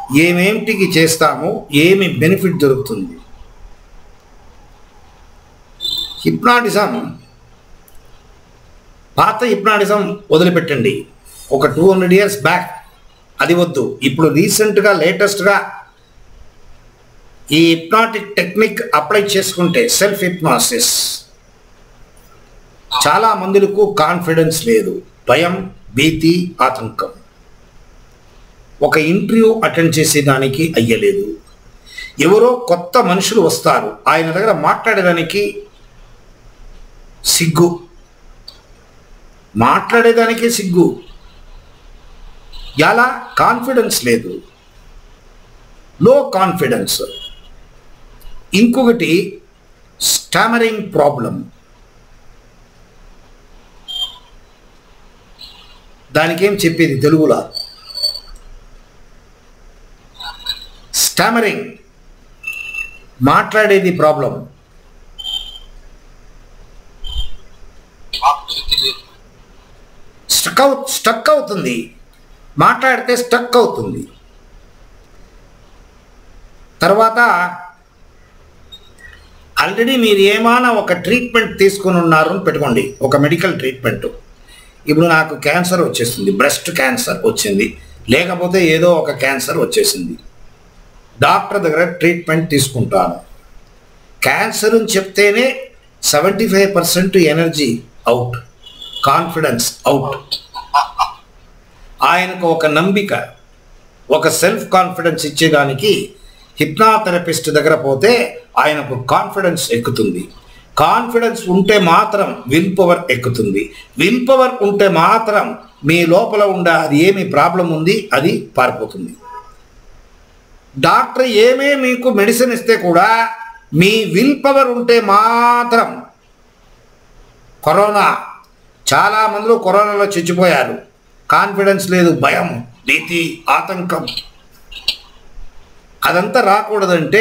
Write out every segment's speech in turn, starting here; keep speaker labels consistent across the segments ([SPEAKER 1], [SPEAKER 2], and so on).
[SPEAKER 1] ఏమేంటికి చేస్తామో ఏమి బెనిఫిట్ దొరుకుతుంది. హిప్నాటిజం, పాత హిప్నాటిజం వదిలిపెట్టండి. ఒక 200 years బ్యాక్ అది వద్దు. ఇప్పుడు రీసెంట్గా లేటెస్ట్గా ఈ హిప్నాటిక్ టెక్నిక్ అప్లై చేసుకుంటే, సెల్ఫ్ హిప్నాసిస్, చాలా మందిలకు కాన్ఫిడెన్స్ లేదు, భయం, భీతి, ఆతంకం. ఒక ఇంటర్వ్యూ అటెండ్ చేసేదానికి అయ్యలేదు. ఎవరో కొత్త మనుషులు వస్తారు, ఆయన దగ్గర మాట్లాడేదానికి సిగ్గు, మాట్లాడేదానికి సిగ్గు. ఎలా? కాన్ఫిడెన్స్ లేదు, లో కాన్ఫిడెన్స్. ఇంకొకటి స్టామరింగ్ ప్రాబ్లం. దానికేం చెప్పేది తెలుగులో? స్టామరింగ్, మాట్లాడేది ప్రాబ్లం. స్టక్ అవుతుంది, మాట్లాడితే స్టక్ అవుతుంది. తర్వాత ఆల్రెడీ మీరు ఏమైనా ఒక ట్రీట్మెంట్ తీసుకుని ఉన్నారు అని పెట్టుకోండి, ఒక మెడికల్ ట్రీట్మెంట్. ఇప్పుడు నాకు క్యాన్సర్ వచ్చేసింది, బ్రెస్ట్ క్యాన్సర్ వచ్చింది, లేకపోతే ఏదో ఒక క్యాన్సర్ వచ్చేసింది. డాక్టర్ దగ్గర ట్రీట్మెంట్ తీసుకుంటాను. క్యాన్సర్ అని చెప్తేనే 75% ఎనర్జీ అవుట్, కాన్ఫిడెన్స్ అవుట్. ఆయనకు ఒక నమ్మిక, ఒక సెల్ఫ్ కాన్ఫిడెన్స్ ఇచ్చేదానికి హిప్నాథెరపిస్ట్ దగ్గర పోతే ఆయనకు కాన్ఫిడెన్స్ ఎక్కుతుంది. కాన్ఫిడెన్స్ ఉంటే మాత్రం విల్ పవర్ ఎక్కుతుంది. విల్ పవర్ ఉంటే మాత్రం మీ లోపల ఉండే అది ఏమి ప్రాబ్లం ఉంది అది పారిపోతుంది. డాక్టర్ ఏమే మీకు మెడిసిన్ ఇస్తే కూడా మీ విల్ పవర్ ఉంటే మాత్రం. కరోనా, చాలా మందిలో కరోనాలో చచ్చిపోయారు. కాన్ఫిడెన్స్ లేదు, భయం, భీతి, ఆతంకం. అదంతా రాకూడదంటే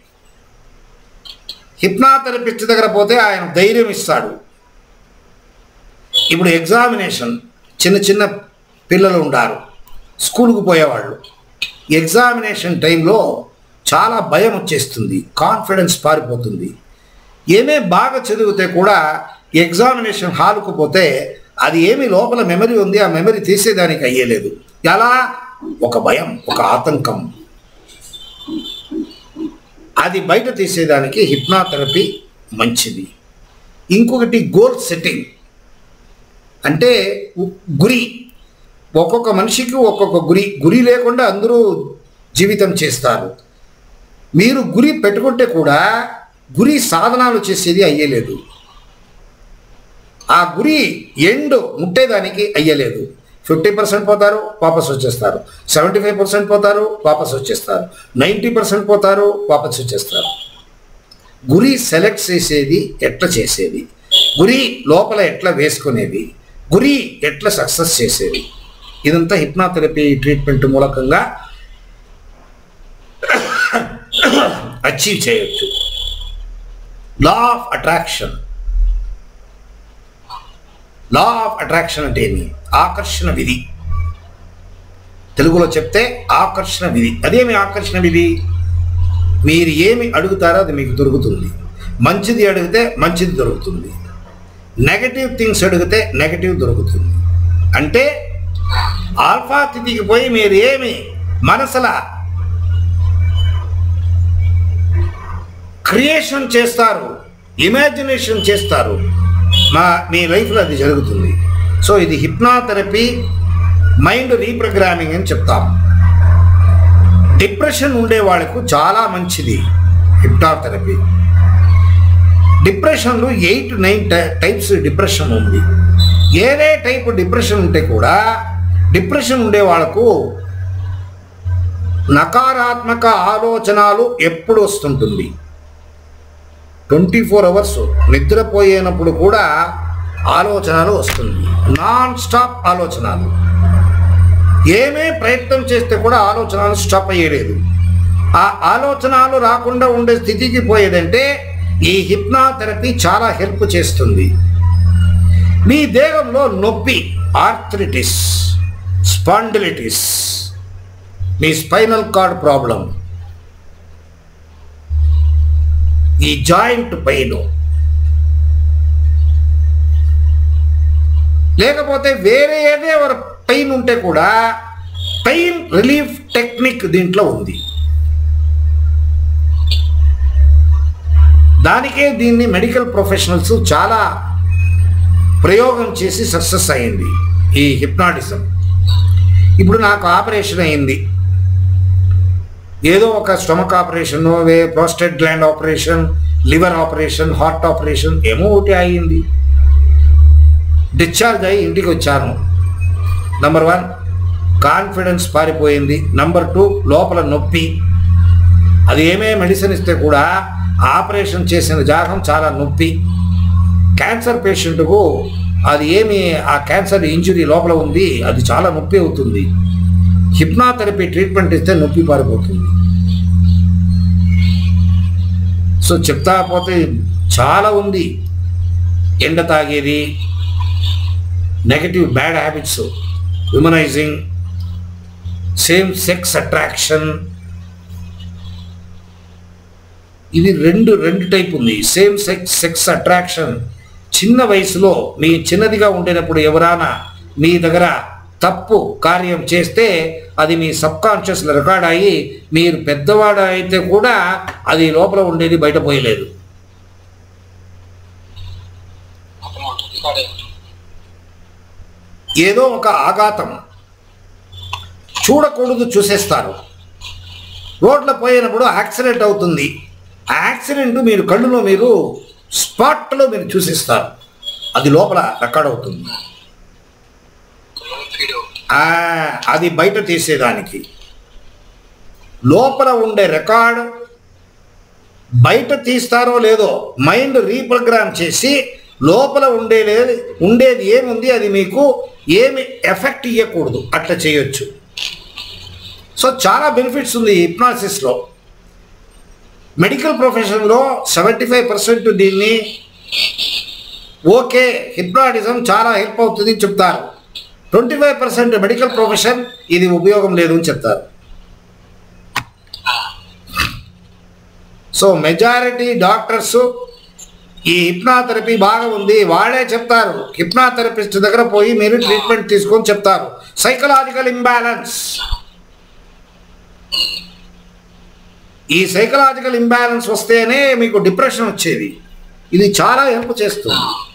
[SPEAKER 1] హిప్నాథెరపిస్ట్ దగ్గర పోతే ఆయన ధైర్యం ఇస్తాడు. ఇప్పుడు ఎగ్జామినేషన్, చిన్న చిన్న పిల్లలు ఉంటారు, స్కూల్కి పోయేవాళ్ళు. ఎగ్జామినేషన్ టైంలో చాలా భయం వచ్చేస్తుంది, కాన్ఫిడెన్స్ పారిపోతుంది. ఏమే బాగా చదివితే కూడా ఎగ్జామినేషన్ హాల్కు పోతే అది ఏమి లోపల మెమరీ ఉంది, ఆ మెమరీ తీసేదానికి అయ్యలేదు. ఎలా? ఒక భయం, ఒక ఆతంకం. అది బయట తీసేదానికి హిప్నాథెరపీ మంచిది. ఇంకొకటి గోల్ సెట్టింగ్, అంటే గురి. ఒక్కొక్క మనిషికి ఒక్కొక్క గురి లేకుండా అందరూ జీవితం చేస్తారు. మీరు గురి పెట్టుకుంటే కూడా గురి సాధనాలు చేసేది అయ్యలేదు. ఆ గురి ఎండ్ ముట్టేదానికి అయ్యలేదు. 50% పోతారు, వాపస్ వచ్చేస్తారు. 75% పోతారు, వాపస్ వచ్చేస్తారు. 90% పోతారు, వాపస్ వచ్చేస్తారు. గురి సెలెక్ట్ చేసేది ఎట్లా చేసేది, గురి లోపల ఎట్లా వేసుకునేది, గురి ఎట్లా సక్సెస్ చేసేది, ఇదంతా హిప్నాథెరపీ ట్రీట్మెంట్ మూలకంగా అచీవ్ చేయొచ్చు. Law of attraction. Law of attraction అంటే ఏమి? ఆకర్షణ విధి. తెలుగులో చెప్తే ఆకర్షణ విధి. అదేమి ఆకర్షణ విధి? మీరు ఏమి అడుగుతారో అది మీకు దొరుకుతుంది. మంచిది అడిగితే మంచిది దొరుకుతుంది, నెగటివ్ థింగ్స్ అడిగితే నెగటివ్ దొరుకుతుంది. అంటే ఆల్ఫా తిథికి పోయి మీరు ఏమి మనసులా క్రియేషన్ చేస్తారు, ఇమాజినేషన్ చేస్తారు, మీ లైఫ్లో అది జరుగుతుంది. సో ఇది హిప్నాథెరపీ మైండ్ రీప్రోగ్రామింగ్ అని చెప్తాం. డిప్రెషన్ ఉండే వాళ్ళకు చాలా మంచిది హిప్నాథెరపీ. డిప్రెషన్లో 8-9 టైప్స్ డిప్రెషన్ ఉంది. ఏదే టైపు డిప్రెషన్ ఉంటే కూడా డిప్రెషన్ ఉండే వాళ్ళకు నకారాత్మక ఆలోచనలు ఎప్పుడు వస్తుంటుంది. 24 hours నిద్రపోయేనప్పుడు కూడా ఆలోచనలు వస్తుంది, నాన్ స్టాప్ ఆలోచనలు. ఏమే ప్రయత్నం చేస్తే కూడా ఆలోచనలు స్టాప్ అయ్యేలేదు. ఆ ఆలోచనలు రాకుండా ఉండే స్థితికి పోయేదంటే ఈ హిప్నాథెరపీ చాలా హెల్ప్ చేస్తుంది. మీ దేహంలో నొప్పి, ఆర్థ్రిటిస్, స్పాండిలిటిస్, మీ స్పైనల్ కార్డ్ ప్రాబ్లం, ఈ జాయింట్ పెయిన్, లేకపోతే వేరే ఏదో పెయిన్ ఉంటే కూడా పెయిన్ రిలీఫ్ టెక్నిక్ దీంట్లో ఉంది. దానికే దీన్ని మెడికల్ ప్రొఫెషనల్స్ చాలా ప్రయోగం చేసి సక్సెస్ అయింది ఈ హిప్నాటిజం. ఇప్పుడు నాకు ఆపరేషన్ అయింది, ఏదో ఒక stomach operation, prostate gland operation, liver operation, heart operation, ఏమో ఒకటి అయింది. డిశ్చార్జ్ అయ్యి ఇంటికి వచ్చాను. నంబర్ 1 కాన్ఫిడెన్స్ పారిపోయింది. నంబర్ 2 లోపల నొప్పి. అది ఏమే మెడిసిన్ ఇస్తే కూడా ఆపరేషన్ చేసిన జాగం చాలా నొప్పి. క్యాన్సర్ పేషెంట్కు అది ఏమి ఆ క్యాన్సర్ ఇంజురీ లోపల ఉంది, అది చాలా నొప్పి అవుతుంది. హిప్నాథెరపీ ట్రీట్మెంట్ ఇస్తే నొప్పి పారిపోతుంది. సో చెప్తా పోతే చాలా ఉంది. ఎండ తాగేది, negative bad habits, humanizing, same sex attraction, ఇది రెండు టైప్ ఉంది. సేమ్ సెక్స్ అట్రాక్షన్ చిన్న వయసులో మీ చిన్నదిగా ఉండేటప్పుడు ఎవరైనా మీ దగ్గర తప్పు కార్యం చేస్తే అది మీ సబ్కాన్షియస్లో రికార్డ్ అయ్యి మీరు పెద్దవాడు అయితే కూడా అది లోపల ఉండేది బయట పోయలేదు. ఏదో ఒక ఆఘాతం చూడకూడదు చూసేస్తారు. రోడ్లో పోయినప్పుడు యాక్సిడెంట్ అవుతుంది, ఆ యాక్సిడెంట్ మీరు కళ్ళులో మీరు స్పాట్లో మీరు చూసేస్తారు, అది లోపల రికార్డ్ అవుతుంది. అది బయట తీసేదానికి లోపల ఉండే రికార్డ్ బయట తీస్తారో లేదో మైండ్ రీప్రోగ్రామ్ చేసి లోపల ఉండేది ఏముంది అది మీకు ఏమి ఎఫెక్ట్ ఇవ్వకూడదు, అట్లా చేయొచ్చు. సో చాలా బెనిఫిట్స్ ఉంది హిప్నాసిస్లో. మెడికల్ ప్రొఫెషన్లో 75% దీన్ని ఓకే హిప్నాటిజం చాలా హెల్ప్ అవుతుంది చెప్తారు. 25% మెడికల్ ప్రొఫెషన్ ఇది ఉపయోగం లేదు అని చెప్తారు. సో మెజారిటీ డాక్టర్స్ ఈ హిప్నాథెరపీ బాగా ఉంది వాళ్ళే చెప్తారు. హిప్నాథెరపిస్ట్ దగ్గర పోయి మీరు ట్రీట్మెంట్ తీసుకొని చెప్తారు. సైకలాజికల్ ఇంబ్యాలెన్స్, ఈ సైకలాజికల్ ఇంబ్యాలెన్స్ వస్తేనే మీకు డిప్రెషన్ వచ్చేది. ఇది చాలా హెల్ప్ చేస్తుంది.